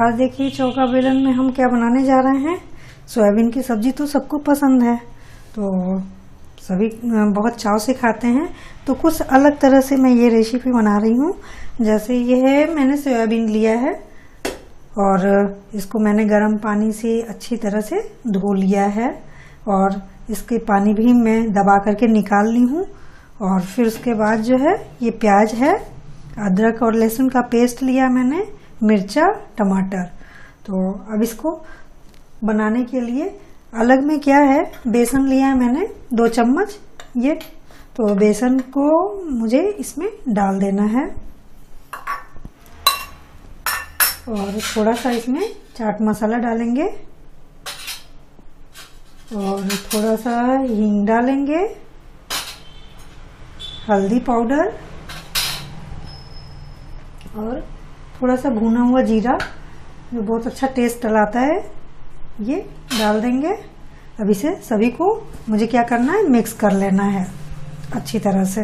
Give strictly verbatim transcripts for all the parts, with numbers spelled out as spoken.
आज देखिए चौका बेलन में हम क्या बनाने जा रहे हैं। सोयाबीन की सब्जी तो सबको पसंद है, तो सभी बहुत चाव से खाते हैं। तो कुछ अलग तरह से मैं ये रेसिपी बना रही हूँ। जैसे ये है, मैंने सोयाबीन लिया है और इसको मैंने गर्म पानी से अच्छी तरह से धो लिया है और इसके पानी भी मैं दबा करके निकाल ली हूँ। और फिर उसके बाद जो है ये प्याज है, अदरक और लहसुन का पेस्ट लिया मैंने, मिर्चा, टमाटर। तो अब इसको बनाने के लिए अलग में क्या है, बेसन लिया है मैंने दो चम्मच ये। तो बेसन को मुझे इसमें डाल देना है और थोड़ा सा इसमें चाट मसाला डालेंगे और थोड़ा सा हींग डालेंगे, हल्दी पाउडर और थोड़ा सा भुना हुआ जीरा जो बहुत अच्छा टेस्ट लाता है, ये डाल देंगे। अब इसे सभी को मुझे क्या करना है, मिक्स कर लेना है अच्छी तरह से।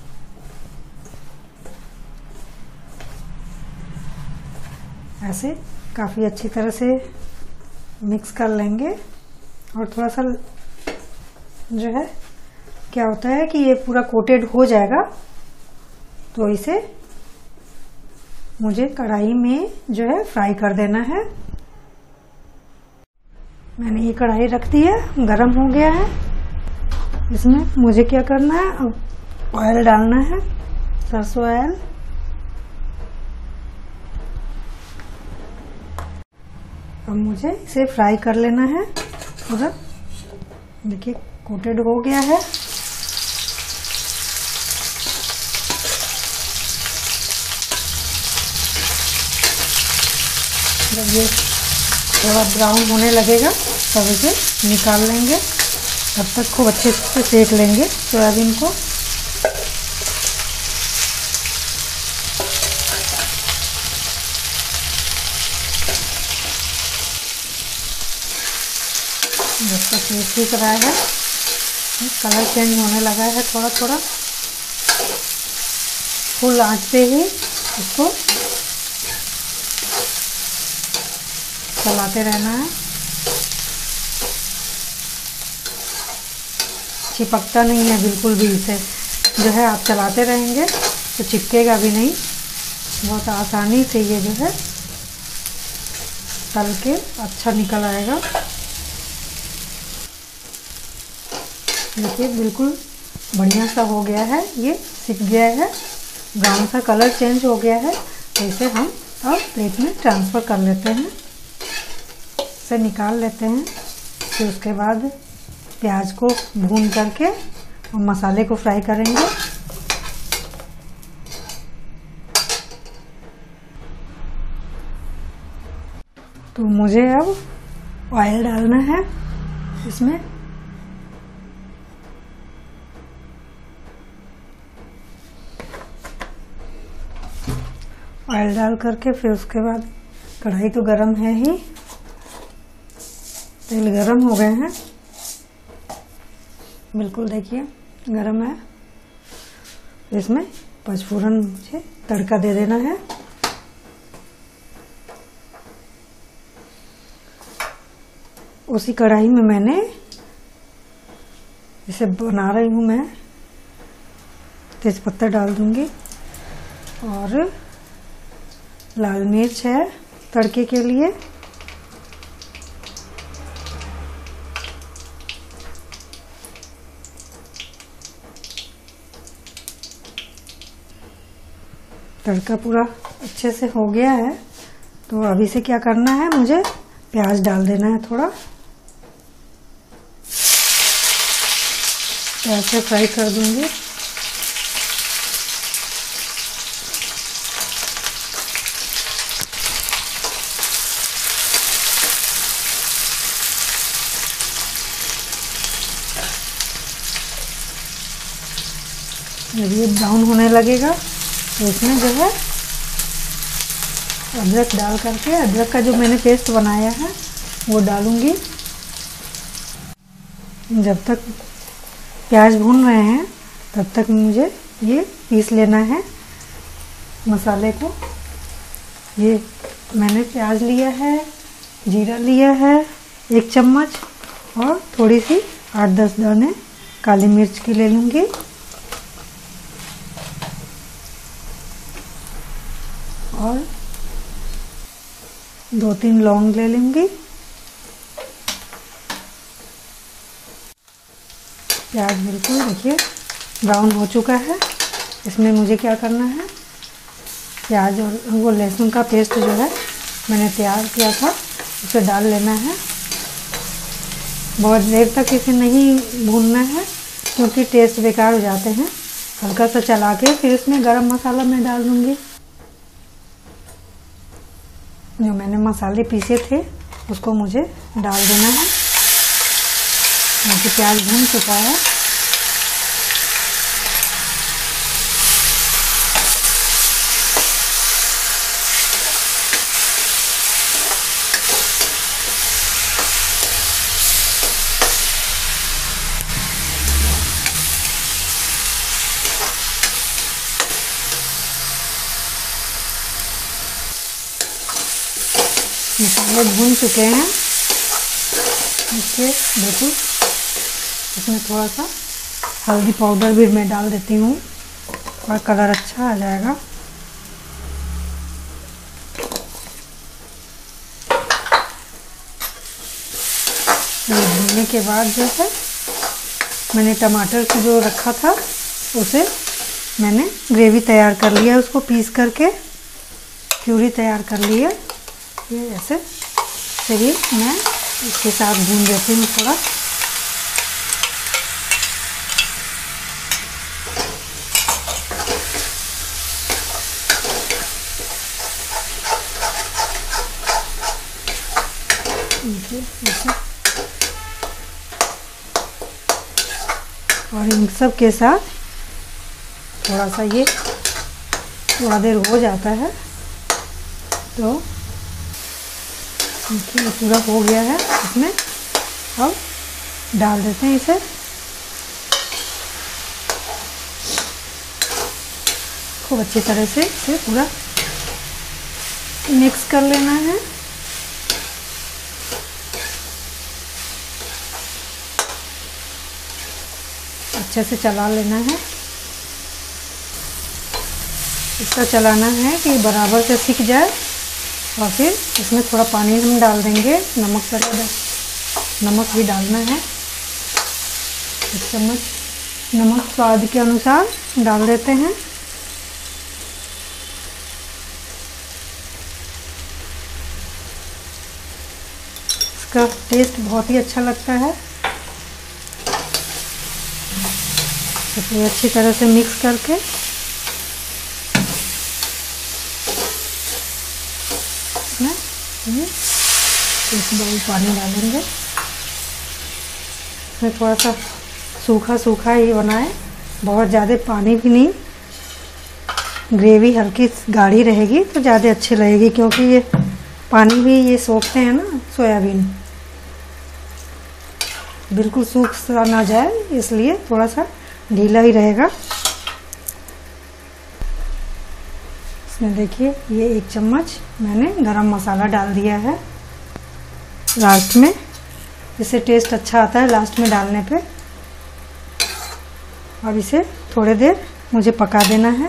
ऐसे काफ़ी अच्छी तरह से मिक्स कर लेंगे। और थोड़ा सा जो है क्या होता है कि ये पूरा कोटेड हो जाएगा, तो इसे मुझे कढ़ाई में जो है फ्राई कर देना है। मैंने ये कढ़ाई रख दी है, गरम हो गया है। इसमें मुझे क्या करना है, अब ऑयल डालना है, सरसों ऑयल। अब मुझे इसे फ्राई कर लेना है पूरा। देखिए कोटेड हो गया है। जब ये थोड़ा ब्राउन होने लगेगा तब इसे निकाल लेंगे। तब तक खूब अच्छे से सेक लेंगे सोयाबीन को। जब तक ये सीख रहा है, कलर चेंज होने लगा है थोड़ा थोड़ा, फुल आंच पे ही इसको चलाते रहना है। चिपकता नहीं है बिल्कुल भी, इसे जो है आप चलाते रहेंगे तो चिपकेगा भी नहीं। बहुत आसानी से ये जो है तल के अच्छा निकल आएगा। देखिए बिल्कुल बढ़िया सा हो गया है, ये सिक गया है, ब्राउन सा कलर चेंज हो गया है। तो इसे हम अब प्लेट में ट्रांसफ़र कर लेते हैं, से निकाल लेते हैं। फिर उसके बाद प्याज को भून करके और मसाले को फ्राई करेंगे। तो मुझे अब ऑयल डालना है इसमें। ऑयल डाल करके फिर उसके बाद कढ़ाई तो गरम है ही, तेल गरम हो गए हैं बिल्कुल, देखिए गरम है। इसमें पचफोरन मुझे तड़का दे देना है। उसी कढ़ाई में मैंने इसे बना रही हूँ मैं, तेजपत्ता डाल दूंगी और लाल मिर्च है तड़के के लिए। तड़का पूरा अच्छे से हो गया है। तो अभी से क्या करना है, मुझे प्याज डाल देना है थोड़ा। प्याज से फ्राई कर दूंगी। जब ये ब्राउन होने लगेगा तो इसमें जो है अदरक डाल करके, अदरक का जो मैंने पेस्ट बनाया है वो डालूंगी। जब तक प्याज भून रहे हैं तब तक मुझे ये पीस लेना है मसाले को। ये मैंने प्याज लिया है, जीरा लिया है एक चम्मच, और थोड़ी सी आठ दस दाने काली मिर्च की ले लूँगी। और दो तीन लौंग ले लूँगी। प्याज बिल्कुल देखिए ब्राउन हो चुका है। इसमें मुझे क्या करना है, प्याज और वो लहसुन का पेस्ट जो है मैंने तैयार किया था उसे डाल लेना है। बहुत देर तक इसे नहीं भूनना है क्योंकि टेस्ट बेकार हो जाते हैं। हल्का सा चला के फिर इसमें गरम मसाला मैं डाल दूँगी। जो मैंने मसाले पीसे थे उसको मुझे डाल देना है। क्योंकि प्याज भून चुका है। मसाले भून चुके हैं। देखिए बिल्कुल। इसमें थोड़ा सा हल्दी पाउडर भी मैं डाल देती हूँ और कलर अच्छा आ जाएगा। ये भूनने के बाद जो है मैंने टमाटर को जो रखा था उसे मैंने ग्रेवी तैयार कर लिया, उसको पीस करके प्यूरी तैयार कर ली है। ये ऐसे से भी मैं इसके साथ भून देती हूँ थोड़ा। ऐसे और इन सब के साथ थोड़ा सा ये थोड़ा देर हो जाता है तो ये पूरा हो गया है। इसमें अब डाल देते हैं इसे। खूब अच्छी तरह से इसे पूरा मिक्स कर लेना है। अच्छे से चला लेना है। इसका चलाना है कि बराबर से सीख जाए। और फिर इसमें थोड़ा पानी हम डाल देंगे। नमक पड़ेगा, नमक भी डालना है। एक चम्मच नमक स्वाद के अनुसार डाल देते हैं। इसका टेस्ट बहुत ही अच्छा लगता है। इसे अच्छी तरह से मिक्स करके इसमें एक बाउल पानी डालेंगे। इसमें थोड़ा सा सूखा सूखा ही बनाए, बहुत ज़्यादा पानी भी नहीं। ग्रेवी हल्की गाढ़ी रहेगी तो ज़्यादा अच्छी लगेगी क्योंकि ये पानी भी ये सोखते हैं ना सोयाबीन। बिल्कुल सूख सा ना जाए इसलिए थोड़ा सा ढीला ही रहेगा। इसमें देखिए ये एक चम्मच मैंने गरम मसाला डाल दिया है लास्ट में। इससे टेस्ट अच्छा आता है लास्ट में डालने पे। अब इसे थोड़ी देर मुझे पका देना है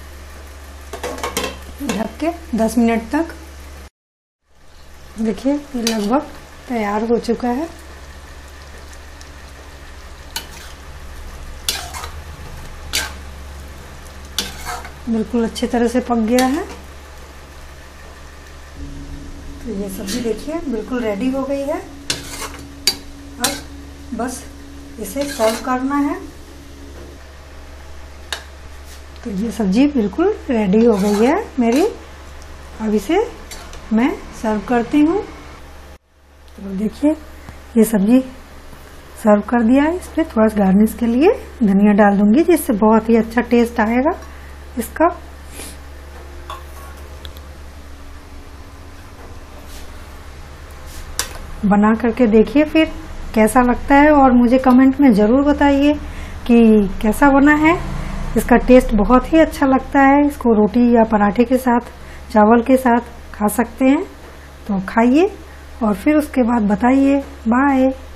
ढक के दस मिनट तक। देखिए ये लगभग तैयार हो चुका है। बिल्कुल अच्छी तरह से पक गया है। तो ये सब्जी देखिए बिल्कुल रेडी हो गई है। अब बस इसे सर्व करना है। तो ये सब्जी बिल्कुल रेडी हो गई है मेरी। अब इसे मैं सर्व करती हूँ। तो देखिए ये सब्जी सर्व कर दिया है। इस पर थोड़ा सा गार्निश के लिए धनिया डाल दूंगी जिससे बहुत ही अच्छा टेस्ट आएगा इसका। बना करके देखिए फिर कैसा लगता है और मुझे कमेंट में ज़रूर बताइए कि कैसा बना है। इसका टेस्ट बहुत ही अच्छा लगता है। इसको रोटी या पराठे के साथ, चावल के साथ खा सकते हैं। तो खाइए और फिर उसके बाद बताइए। बाय।